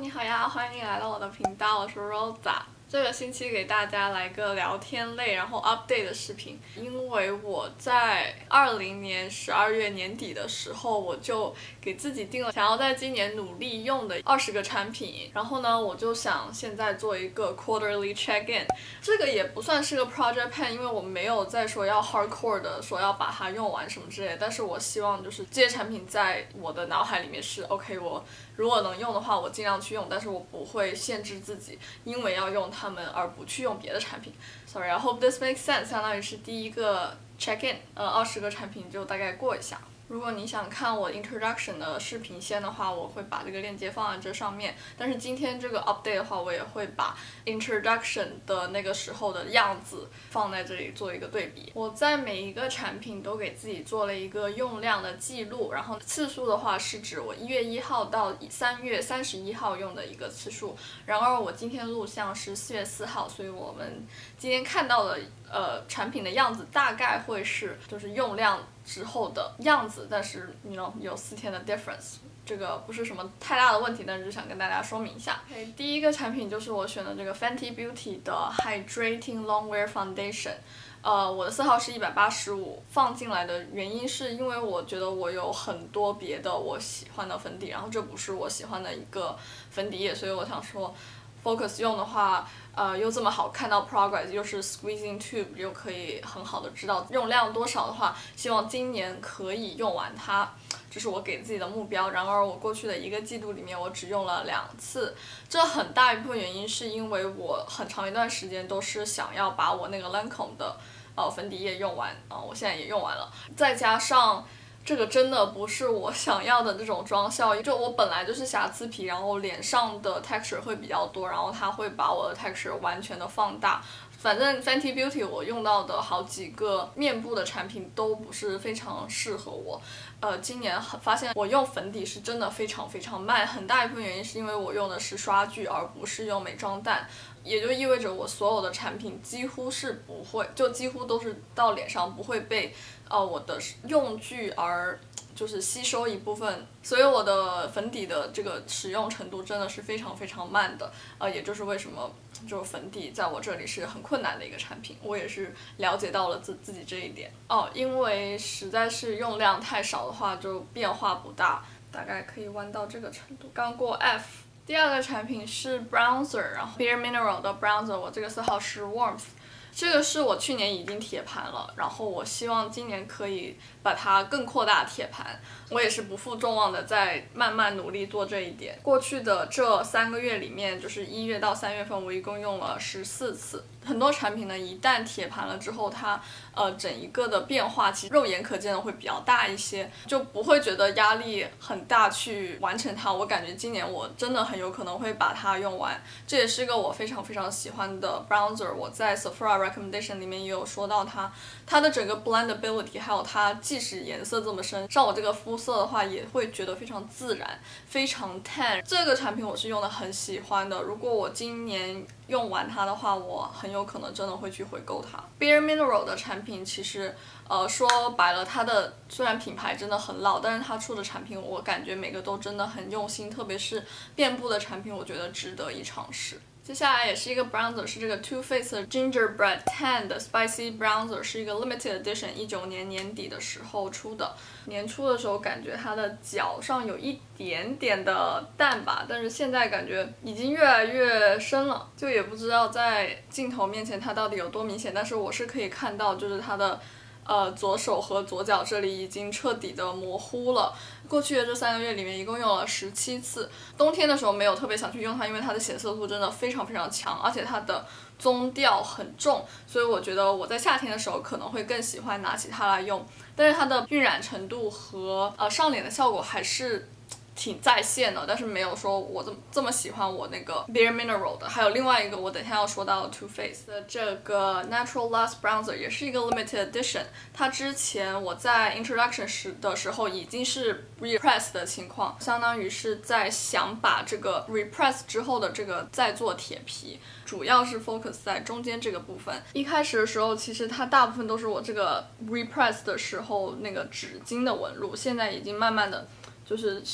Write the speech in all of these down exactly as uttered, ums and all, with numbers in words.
你好呀，欢迎你来到我的频道，我是 Rosa。这个星期给大家来个聊天类，然后 update 的视频。因为我在二零年十二月年底的时候，我就给自己定了想要在今年努力用的二十个产品。然后呢，我就想现在做一个 quarterly check in。这个也不算是个 project plan， 因为我没有在说要 hardcore 的说要把它用完什么之类的。但是我希望就是这些产品在我的脑海里面是 OK， 我如果能用的话，我尽量去用，但是我不会限制自己，因为要用它们而不去用别的产品。Sorry, I hope this makes sense。相当于是第一个 check in， 呃，二十个产品就大概过一下。如果你想看我 introduction 的视频先的话，我会把这个链接放在这上面。但是今天这个 update 的话，我也会把 introduction 的那个时候的样子放在这里做一个对比。我在每一个产品都给自己做了一个用量的记录，然后次数的话是指我一月一号到三月三十一号用的一个次数。然而我今天录像是四月四号，所以我们今天看到的呃产品的样子大概会是就是用量之后的样子，但是你 you know 有四天的 difference， 这个不是什么太大的问题，但是就想跟大家说明一下。Okay， 第一个产品就是我选的这个 Fenty Beauty 的 Hydrating Longwear Foundation。呃，我的色号是一百八十五，放进来的原因是因为我觉得我有很多别的我喜欢的粉底，然后这不是我喜欢的一个粉底液，所以我想说 Focus 用的话，呃，又这么好看到 progress， 又是 squeezing tube， 又可以很好的知道用量多少的话，希望今年可以用完它，这是我给自己的目标。然而我过去的一个季度里面，我只用了两次，这很大一部分原因是因为我很长一段时间都是想要把我那个 Lancome 的呃粉底液用完啊、呃，我现在也用完了，再加上这个真的不是我想要的这种妆效，就我本来就是瑕疵皮，然后脸上的 texture 会比较多，然后它会把我的 texture 完全的放大。反正 Fenty Beauty 我用到的好几个面部的产品都不是非常适合我。呃，今年发现我用粉底是真的非常非常慢，很大一部分原因是因为我用的是刷具而不是用美妆蛋，也就意味着我所有的产品几乎是不会，就几乎都是到脸上不会被呃我的用具而就是吸收一部分，所以我的粉底的这个使用程度真的是非常非常慢的，呃，也就是为什么就是粉底在我这里是很困难的一个产品，我也是了解到了自自己这一点哦，因为实在是用量太少的话就变化不大，大概可以弯到这个程度。刚过 F。第二个产品是 bronzer， 然后 Bare Mineral 的 bronzer， 我这个色号是 Warmth。这个是我去年已经铁盘了，然后我希望今年可以把它更扩大铁盘，我也是不负众望的在慢慢努力做这一点。过去的这三个月里面，就是一月到三月份，我一共用了十四次。很多产品呢，一旦铁盘了之后，它呃整一个的变化其实肉眼可见的会比较大一些，就不会觉得压力很大去完成它。我感觉今年我真的很有可能会把它用完，这也是一个我非常非常喜欢的 bronzer。我在 Sephora recommendation 里面也有说到它，它的整个 blendability， 还有它即使颜色这么深，上我这个肤色的话也会觉得非常自然，非常 tan。这个产品我是用的很喜欢的，如果我今年用完它的话，我很有可能真的会去回购它。Bare Mineral 的产品其实，呃，说白了，它的虽然品牌真的很老，但是它出的产品我感觉每个都真的很用心，特别是面部的产品，我觉得值得一尝试。接下来也是一个 bronzer， 是这个 Too Faced 的 Gingerbread Tan 的 Spicy Bronzer， 是一个 limited edition， 一九年年底的时候出的。年初的时候感觉它的角上有一点点的淡吧，但是现在感觉已经越来越深了，就也不知道在镜头面前它到底有多明显，但是我是可以看到就是它的呃，左手和左脚这里已经彻底的模糊了。过去的这三个月里面，一共用了十七次。冬天的时候没有特别想去用它，因为它的显色度真的非常非常强，而且它的棕调很重，所以我觉得我在夏天的时候可能会更喜欢拿起它来用。但是它的晕染程度和呃上脸的效果还是挺在线的，但是没有说我这么这么喜欢我那个 Bare Mineral 的。还有另外一个我等一下要说到 Too Faced 的这个 Natural Lush Bronzer， 也是一个 limited edition。它之前我在 introduction 时的时候已经是 repress 的情况，相当于是在想把这个 repress 之后的这个再做铁皮，主要是 focus 在中间这个部分。一开始的时候，其实它大部分都是我这个 repress 的时候那个纸巾的纹路，现在已经慢慢的就是闪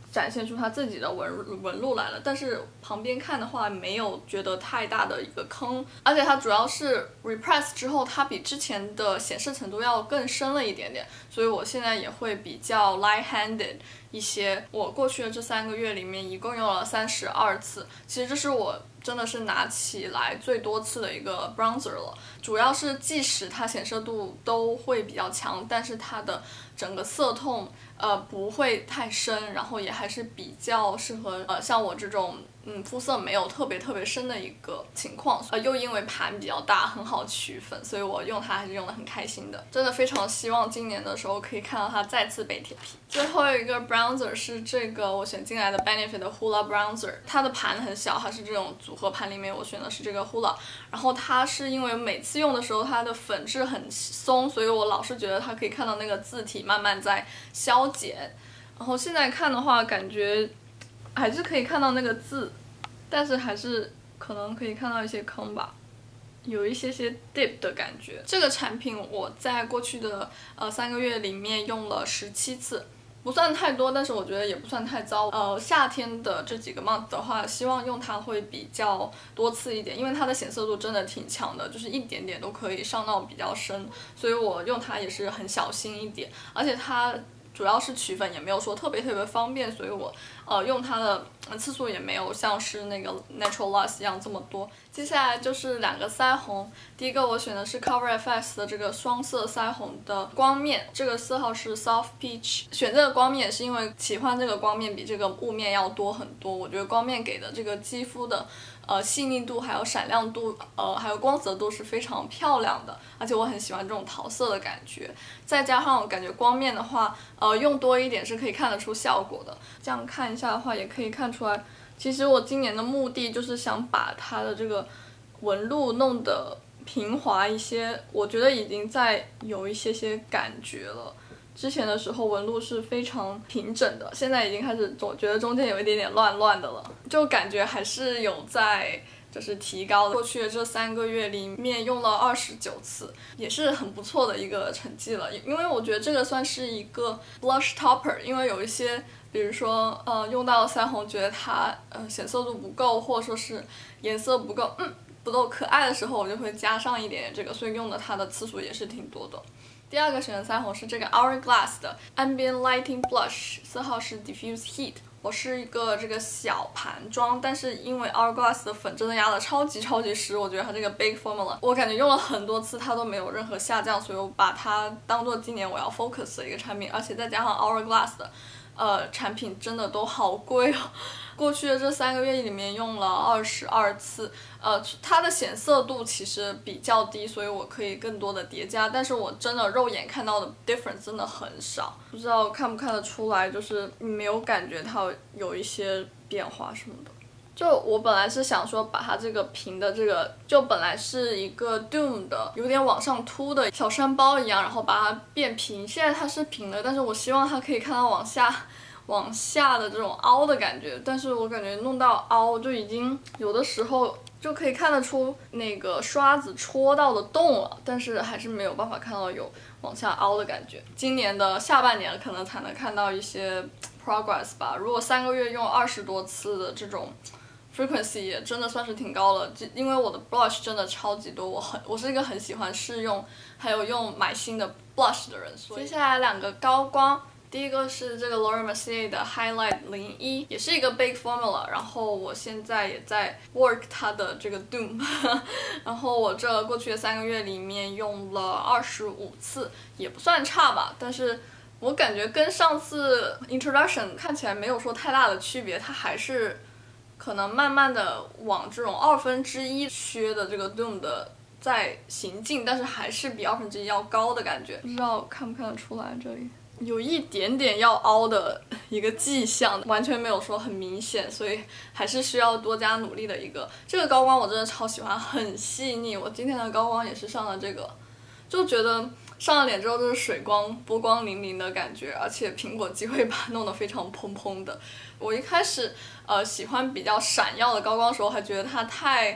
展现出它自己的纹纹路来了。但是旁边看的话，没有觉得太大的一个坑，而且它主要是 repress 之后，它比之前的显示程度要更深了一点点，所以我现在也会比较 light-handed 一些。我过去的这三个月里面，一共用了三十二次，其实这是我真的是拿起来最多次的一个 bronzer 了。主要是即使它显色度都会比较强，但是它的整个色痛呃不会太深，然后也还是比较适合呃像我这种嗯肤色没有特别特别深的一个情况，呃又因为盘比较大很好取粉，所以我用它还是用得很开心的。真的非常希望今年的时候可以看到它再次被贴皮。最后一个 bronzer 是这个我选进来的 Benefit 的 Hoola bronzer， 它的盘很小，它是这种组合盘里面我选的是这个 Hoola， 然后它是因为每次用的时候它的粉质很松，所以我老是觉得它可以看到那个字体慢慢在消减，然后现在看的话感觉还是可以看到那个字，但是还是可能可以看到一些坑吧，有一些些 dip 的感觉。这个产品我在过去的呃三个月里面用了十七次，不算太多，但是我觉得也不算太糟。呃，夏天的这几个 month 的话，希望用它会比较多次一点，因为它的显色度真的挺强的，就是一点点都可以上到比较深，所以我用它也是很小心一点，而且它主要是取粉也没有说特别特别方便，所以我呃用它的次数也没有像是那个 Natural Lush 一样这么多。接下来就是两个腮红，第一个我选的是 Cover F X 的这个双色腮红的光面，这个色号是 Soft Peach。选这个光面也是因为喜欢这个光面比这个雾面要多很多，我觉得光面给的这个肌肤的呃细腻度还有闪亮度呃还有光泽度是非常漂亮的，而且我很喜欢这种桃色的感觉，再加上我感觉光面的话呃用多一点是可以看得出效果的。这样看一下的话也可以看出来，其实我今年的目的就是想把它的这个纹路弄得平滑一些，我觉得已经在有一些些感觉了。之前的时候纹路是非常平整的，现在已经开始总觉得中间有一点点乱乱的了，就感觉还是有在就是提高的。过去的这三个月里面用了二十九次，也是很不错的一个成绩了。因为我觉得这个算是一个 blush topper， 因为有一些比如说呃用到腮红觉得它呃显色度不够，或者说是颜色不够嗯不够可爱的时候，我就会加上一点点这个，所以用的它的次数也是挺多的。第二个选的腮红是这个 Hourglass 的 Ambient Lighting Blush， 色号是 Diffuse Heat。我是一个这个小盘妆，但是因为 Hourglass 的粉真的压的超级超级实，我觉得它这个 Big Formula 我感觉用了很多次它都没有任何下降，所以我把它当做今年我要 focus 的一个产品，而且再加上 Hourglass 的呃产品真的都好贵哦。过去的这三个月里面用了二十二次，呃，它的显色度其实比较低，所以我可以更多的叠加，但是我真的肉眼看到的 difference 真的很少，不知道看不看得出来，就是没有感觉它有一些变化什么的。就我本来是想说把它这个平的这个，就本来是一个 Doom 的有点往上凸的小山包一样，然后把它变平，现在它是平的，但是我希望它可以看到往下往下的这种凹的感觉，但是我感觉弄到凹就已经有的时候就可以看得出那个刷子戳到的洞了，但是还是没有办法看到有往下凹的感觉。今年的下半年可能才能看到一些 progress 吧。如果三个月用二十多次的这种 frequency 也真的算是挺高了，因为我的 blush 真的超级多，我很我是一个很喜欢试用还有用买新的 blush 的人。所以接下来两个高光。第一个是这个 Laura Mercier 的 Highlight 零一，也是一个 Big Formula， 然后我现在也在 work 它的这个 Doom， 然后我这过去的三个月里面用了二十五次，也不算差吧，但是我感觉跟上次 Introduction 看起来没有说太大的区别，它还是可能慢慢的往这种二分之一削的这个 Doom 的在行进，但是还是比二分之一要高的感觉，不知道看不看得出来这里。有一点点要凹的一个迹象，完全没有说很明显，所以还是需要多加努力的一个。这个高光我真的超喜欢，很细腻。我今天的高光也是上了这个，就觉得上了脸之后就是水光波光粼粼的感觉，而且苹果肌会把它弄得非常蓬蓬的。我一开始呃喜欢比较闪耀的高光的时候，还觉得它太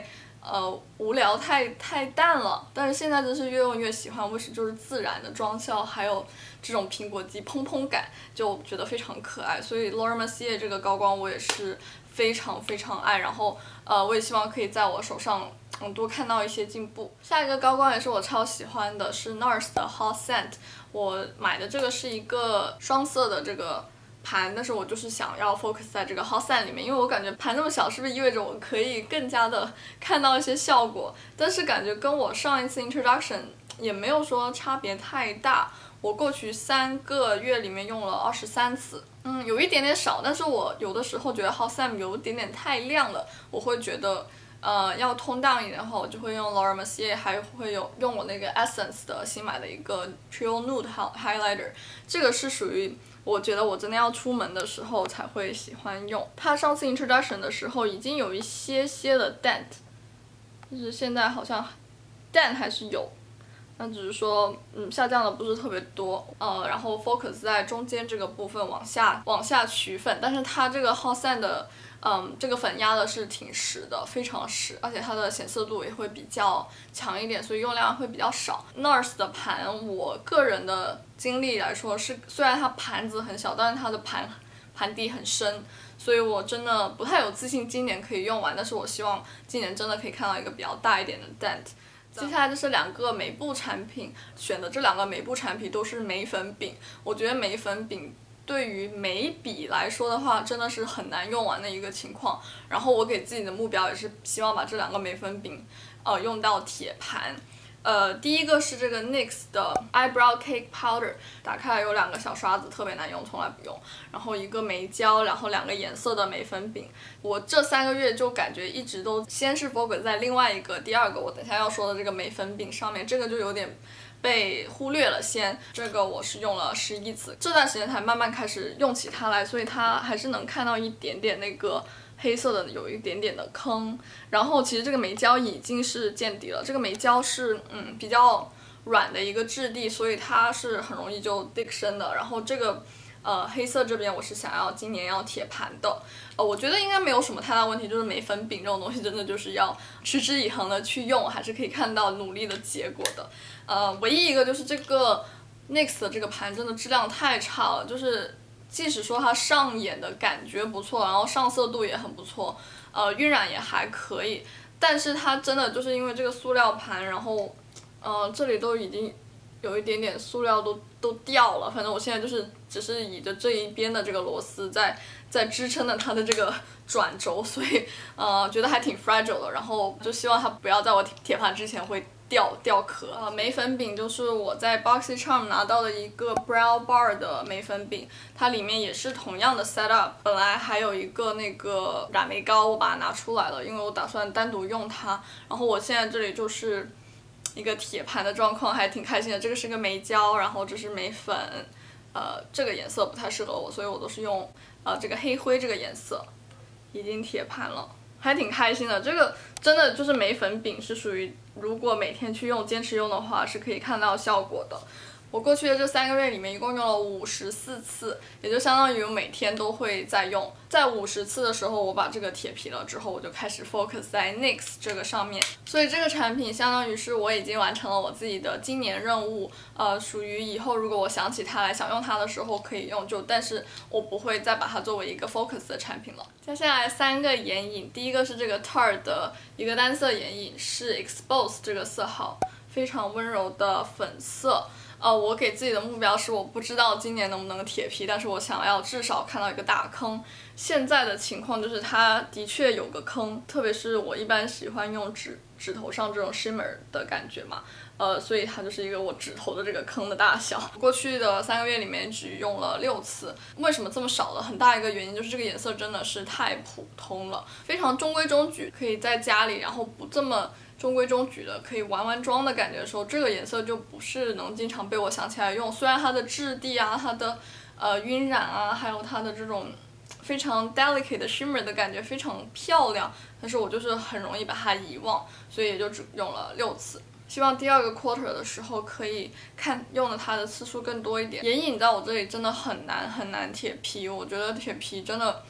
呃无聊太太淡了。但是现在真是越用越喜欢，为什么就是自然的妆效，还有这种苹果肌蓬蓬感，就觉得非常可爱。所以 Laura Mercier 这个高光我也是非常非常爱，然后呃我也希望可以在我手上嗯多看到一些进步。下一个高光也是我超喜欢的，是 NARS 的 Hot Scent。我买的这个是一个双色的这个盘，但是我就是想要 focus 在这个 Hot Scent 里面，因为我感觉盘这么小，是不是意味着我可以更加的看到一些效果？但是感觉跟我上一次 introduction 也没有说差别太大。我过去三个月里面用了二十三次，嗯，有一点点少，但是我有的时候觉得 Hot Scent 有一点点太亮了，我会觉得。呃，要通淡一点的话，我就会用 Laura Mercier， 还会有用我那个 Essence 的新买的一个 Trio Nude Highlighter， 这个是属于我觉得我真的要出门的时候才会喜欢用。它上次 Introduction 的时候已经有一些些的 dent， 就是现在好像 dent 还是有，那只是说嗯下降的不是特别多，呃，然后 focus 在中间这个部分往下往下取粉，但是它这个 Hot Scent 的。嗯，这个粉压的是挺实的，非常实，而且它的显色度也会比较强一点，所以用量会比较少。NARS 的盘，我个人的经历来说是，虽然它盘子很小，但是它的盘盘底很深，所以我真的不太有自信今年可以用完，但是我希望今年真的可以看到一个比较大一点的 dent。接下来就是两个眉部产品，选的这两个眉部产品都是眉粉饼，我觉得眉粉饼。对于眉笔来说的话，真的是很难用完的一个情况。然后我给自己的目标也是希望把这两个眉粉饼，呃，用到铁盘。呃，第一个是这个 N Y X 的 Eyebrow Cake Powder， 打开来有两个小刷子，特别难用，从来不用。然后一个眉胶，然后两个颜色的眉粉饼。我这三个月就感觉一直都先是 focus 在另外一个，第二个我等一下要说的这个眉粉饼上面，这个就有点。被忽略了先，这个我是用了十一次，这段时间才慢慢开始用起它来，所以它还是能看到一点点那个黑色的，有一点点的坑。然后其实这个眉胶已经是见底了，这个眉胶是嗯比较软的一个质地，所以它是很容易就 dig 深的。然后这个呃黑色这边我是想要今年要铁盘的，呃我觉得应该没有什么太大问题，就是眉粉饼这种东西真的就是要持之以恒的去用，还是可以看到努力的结果的。呃，唯一一个就是这个 N Y X 的这个盘真的质量太差了，就是即使说它上眼的感觉不错，然后上色度也很不错，呃，晕染也还可以，但是它真的就是因为这个塑料盘，然后，呃，这里都已经有一点点塑料都都掉了，反正我现在就是只是倚着这一边的这个螺丝在在支撑着它的这个转轴，所以呃觉得还挺 fragile 的，然后就希望它不要在我铁盘之前会。掉掉壳啊！眉粉饼就是我在 BoxyCharm 拿到的一个 Brow Bar 的眉粉饼，它里面也是同样的 setup。本来还有一个那个染眉膏，我把它拿出来了，因为我打算单独用它。然后我现在这里就是一个铁盘的状况，还挺开心的。这个是个眉胶，然后这是眉粉，呃，这个颜色不太适合我，所以我都是用呃这个黑灰这个颜色，已经铁盘了。还挺开心的，这个真的就是眉粉饼是属于，如果每天去用、坚持用的话，是可以看到效果的。我过去的这三个月里面一共用了五十四次，也就相当于我每天都会在用。在五十次的时候，我把这个铁皮了之后，我就开始 focus 在 N Y X 这个上面。所以这个产品相当于是我已经完成了我自己的今年任务，呃，属于以后如果我想起它来想用它的时候可以用，就但是我不会再把它作为一个 focus 的产品了。接下来三个眼影，第一个是这个 Tarte 的一个单色眼影，是 Expose 这个色号，非常温柔的粉色。呃，我给自己的目标是，我不知道今年能不能铁皮，但是我想要至少看到一个大坑。现在的情况就是它的确有个坑，特别是我一般喜欢用指指头上这种 shimmer 的感觉嘛，呃，所以它就是一个我指头的这个坑的大小。过去的三个月里面只用了六次，为什么这么少了？很大一个原因就是这个颜色真的是太普通了，非常中规中矩，可以在家里然后不这么。中规中矩的可以玩玩妆的感觉的时候，这个颜色就不是能经常被我想起来用。虽然它的质地啊，它的呃晕染啊，还有它的这种非常 delicate 的 shimmer 的感觉非常漂亮，但是我就是很容易把它遗忘，所以也就只用了六次。希望第二个 quarter 的时候可以看用的它的次数更多一点。眼影在我这里真的很难很难铁皮，我觉得铁皮真的。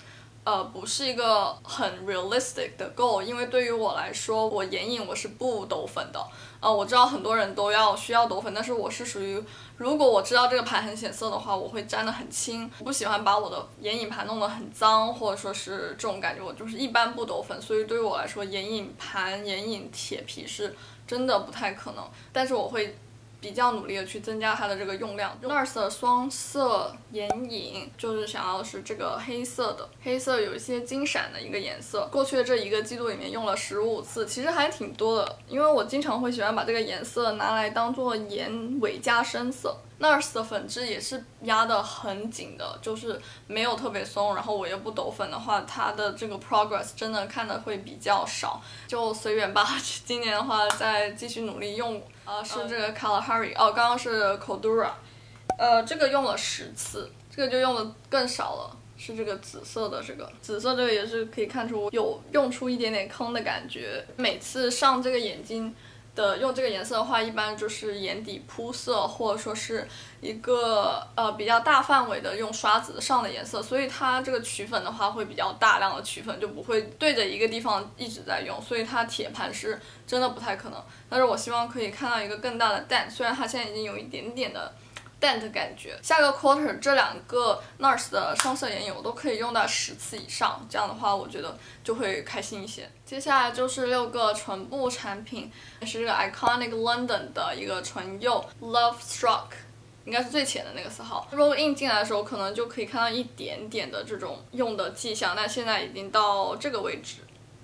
呃，不是一个很 realistic 的 goal， 因为对于我来说，我眼影我是不抖粉的。呃，我知道很多人都要需要抖粉，但是我是属于，如果我知道这个盘很显色的话，我会沾得很轻，我不喜欢把我的眼影盘弄得很脏，或者说是这种感觉，我就是一般不抖粉。所以对于我来说，眼影盘、眼影铁皮是真的不太可能，但是我会比较努力的去增加它的这个用量。N A R S 的双色眼影就是想要的是这个黑色的，黑色有一些金闪的一个颜色。过去的这一个季度里面用了十五次，其实还挺多的，因为我经常会喜欢把这个颜色拿来当做眼尾加深色。N A R S 的粉质也是压得很紧的，就是没有特别松，然后我又不抖粉的话，它的这个 progress 真的看的会比较少，就随缘吧。今年的话再继续努力用，呃，是这个 Kalahari， 哦，刚刚是 Cordura， 呃，这个用了十次，这个就用的更少了。是这个紫色的，这个紫色这个也是可以看出有用出一点点坑的感觉。每次上这个眼睛的用这个颜色的话，一般就是眼底铺色，或者说是一个呃比较大范围的用刷子上的颜色，所以它这个取粉的话会比较大量的取粉，就不会对着一个地方一直在用，所以它铁盘是真的不太可能。但是我希望可以看到一个更大的淡，虽然它现在已经有一点点的淡的感觉。下个 quarter 这两个 N A R S 的双色眼影我都可以用到十次以上，这样的话我觉得就会开心一些。接下来就是六个唇部产品，是这个 Iconic London 的一个唇釉 Love Struck， 应该是最浅的那个色号。roll in 进来的时候可能就可以看到一点点的这种用的迹象，但现在已经到这个位置。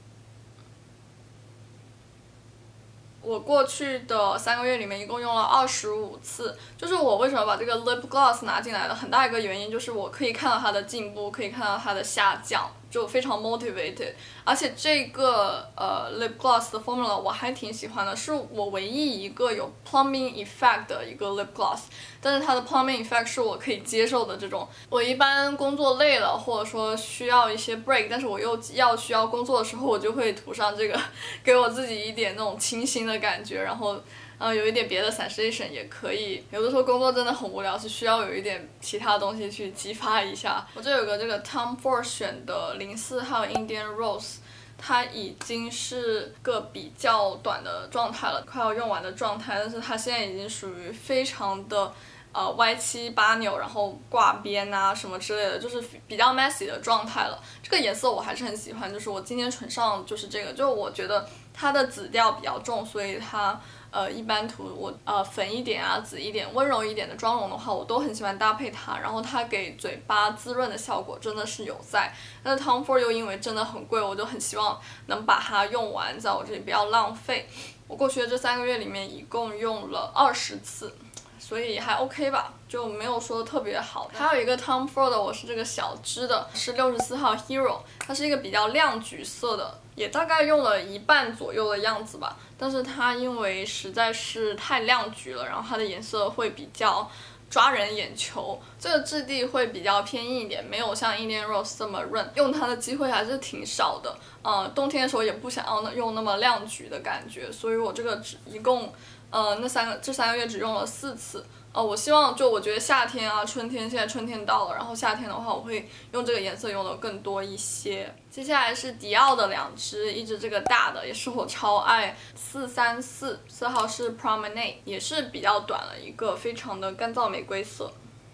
我过去的三个月里面一共用了二十五次，就是我为什么把这个 lip gloss 拿进来的很大一个原因就是我可以看到它的进步，可以看到它的下降，就非常 motivated。而且这个呃 lip gloss 的 formula 我还挺喜欢的，是我唯一一个有 plumping effect 的一个 lip gloss， 但是它的 plumping effect 是我可以接受的这种。我一般工作累了，或者说需要一些 break， 但是我又要需要工作的时候，我就会涂上这个，给我自己一点那种清新的感觉，然后呃有一点别的 sensation 也可以。有的时候工作真的很无聊，是需要有一点其他东西去激发一下。我这有个这个 Tom Ford 选的零四号 Indian Rose， 它已经是个比较短的状态了，快要用完的状态，但是它现在已经属于非常的呃歪七八扭，然后挂边啊什么之类的，就是比较 messy 的状态了。这个颜色我还是很喜欢，就是我今天唇上就是这个，就我觉得它的紫调比较重，所以它呃一般涂我呃粉一点啊、紫一点、温柔一点的妆容的话，我都很喜欢搭配它。然后它给嘴巴滋润的效果真的是有在。但是 Tom Ford 又因为真的很贵，我就很希望能把它用完，在我这里不要浪费。我过去的这三个月里面一共用了二十次。所以还 OK 吧，就没有说特别好。还有一个 Tom Ford 的，我是这个小支的，是六十四号 Hero， 它是一个比较亮橘色的，也大概用了一半左右的样子吧。但是它因为实在是太亮橘了，然后它的颜色会比较抓人眼球，这个质地会比较偏硬一点，没有像 Indian Rose 这么润，用它的机会还是挺少的。呃，冬天的时候也不想要用那么亮橘的感觉，所以我这个只一共。呃，那三个这三个月只用了四次。呃，我希望就我觉得夏天啊、春天，现在春天到了，然后夏天的话，我会用这个颜色用的更多一些。接下来是迪奥的两支，一支这个大的，也是我超爱，四三四，色号是 Promenade， 也是比较短了一个，非常的干燥玫瑰色。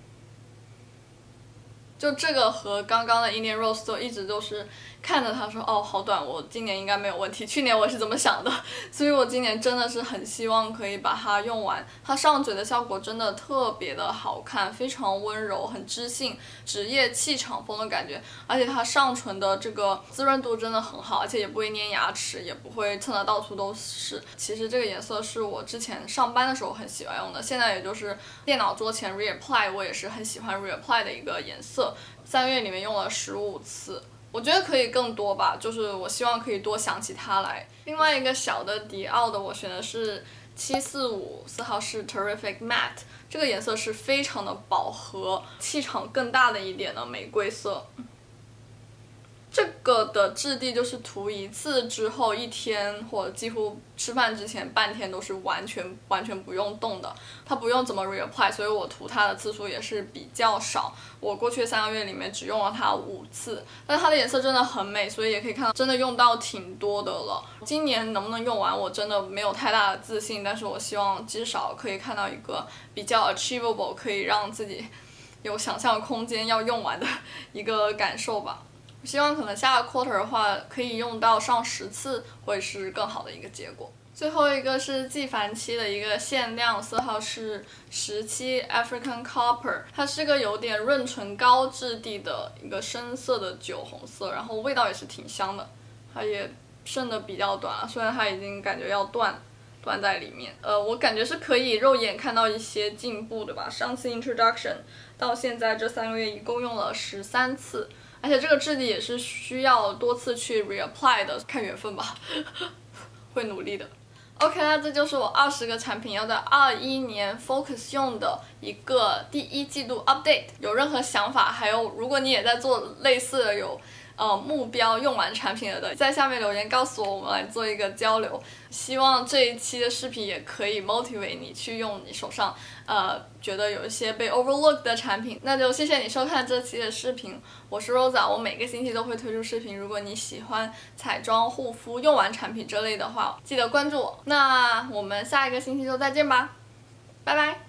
就这个和刚刚的 Indian Rose 都一直都是看着它说哦好短，我今年应该没有问题。去年我是这么想的，所以我今年真的是很希望可以把它用完。它上嘴的效果真的特别的好看，非常温柔，很知性，职业气场风的感觉。而且它上唇的这个滋润度真的很好，而且也不会粘牙齿，也不会蹭得到处都是。其实这个颜色是我之前上班的时候很喜欢用的，现在也就是电脑桌前 reapply 我也是很喜欢 reapply 的一个颜色。三个月里面用了十五次，我觉得可以更多吧，就是我希望可以多想起它来。另外一个小的迪奥的，我选的是七四五，色号是 Terrific Matte， 这个颜色是非常的饱和，气场更大的一点的玫瑰色。 这个的质地就是涂一次之后一天或者几乎吃饭之前半天都是完全完全不用动的，它不用怎么 reapply， 所以我涂它的次数也是比较少。我过去三个月里面只用了它五次，但是它的颜色真的很美，所以也可以看到真的用到挺多的了。今年能不能用完我真的没有太大的自信，但是我希望至少可以看到一个比较 achievable， 可以让自己有想象空间要用完的一个感受吧。希望可能下个 quarter 的话可以用到上十次，会是更好的一个结果。最后一个是纪梵希的一个限量色号是十七 African Copper， 它是个有点润唇膏质地的一个深色的酒红色，然后味道也是挺香的，它也剩的比较短了，虽然它已经感觉要断断在里面。呃，我感觉是可以肉眼看到一些进步的吧。上次 introduction 到现在这三个月一共用了十三次。而且这个质地也是需要多次去 reapply 的，看缘分吧，会努力的。OK， 那这就是我二十个产品要在二一年 focus 用的一个第一季度 update。有任何想法，还有如果你也在做类似的有呃目标用完产品了的，在下面留言告诉我，我们来做一个交流。希望这一期的视频也可以 motivate 你去用你手上呃觉得有一些被 overlooked 的产品。那就谢谢你收看这期的视频，我是 Rosa， 我每个星期都会推出视频。如果你喜欢彩妆、护肤、用完产品这类的话，记得关注我。那我们下一个星期就再见吧，拜拜。